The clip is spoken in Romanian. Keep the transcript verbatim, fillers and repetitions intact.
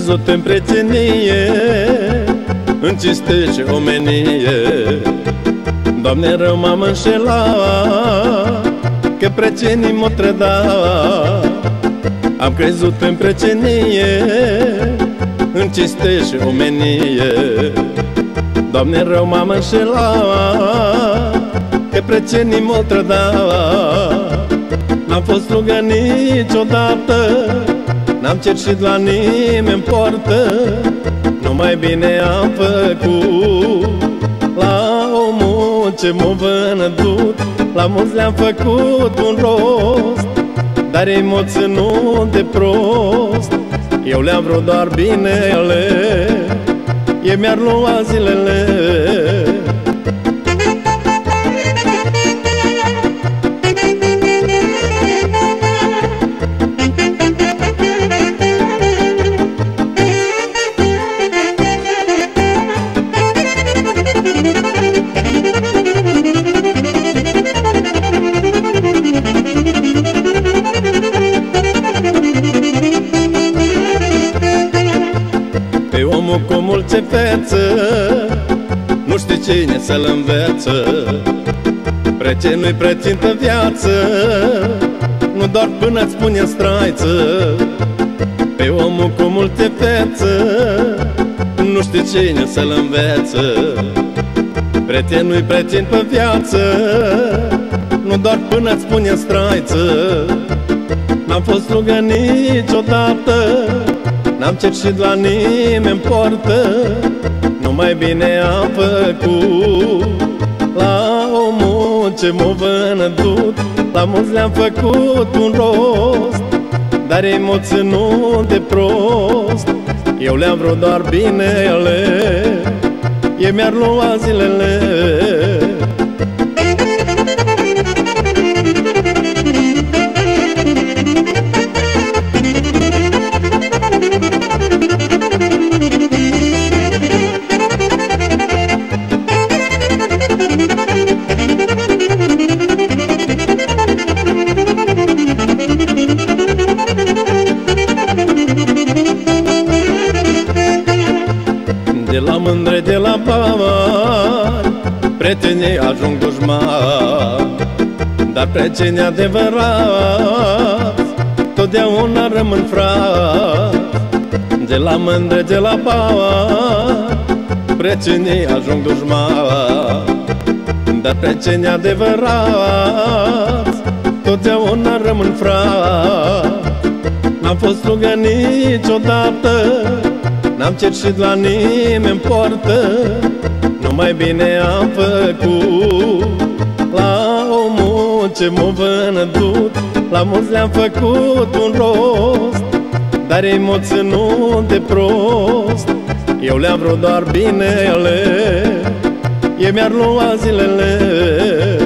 crezut în prietenie, în cinste și omenie. Doamne, rău m-am înșelat, că prietenii m-o trădat. Am crezut în prietenie, în cinste și omenie. Doamne, rău m-am înșelat, că prietenii m-o trădat. N-am fost rugă niciodată, n-am cerșit la nimeni portă. Numai bine am făcut la omul ce m-a vândut. La mulți le-am făcut un rost, dar ei m-au ținut de prost. Eu le-am vrut doar binele, ei mi-ar lua zilele. Pe omul cu multe feță, nu știi cine să-l înveță. Prietenul-i prețintă viață, nu doar până-ți spune straiță. Pe omul cu multe feță, nu știi cine să-l înveță. Prietenul-i prețintă viață, nu doar până-ți spune straiță. N-am fost rugă niciodată, n-am cerșit la nimeni portă. Numai bine am făcut la omul ce m-a vândut. La mulți le-am făcut un rost, dar ei m-au ținut de prost. Eu le-am vrut doar binele, ei mi-ar lua zilele. De la mândre, de la bani, prietenii ajung dușmani. Dar prietenii adevărați totdeauna rămân frați. De la mândre, de la bani, prietenii ajung dușmani. Dar prietenii adevărați totdeauna rămân frați. N-am fost rugă niciodată, n-am cerșit la nimeni portă. Numai bine am făcut la omul ce m-a vândut. La mulți le-am făcut un rost, dar ei m-au ținut de prost. Eu le-am vrut doar binele, ei mi-ar lua zilele.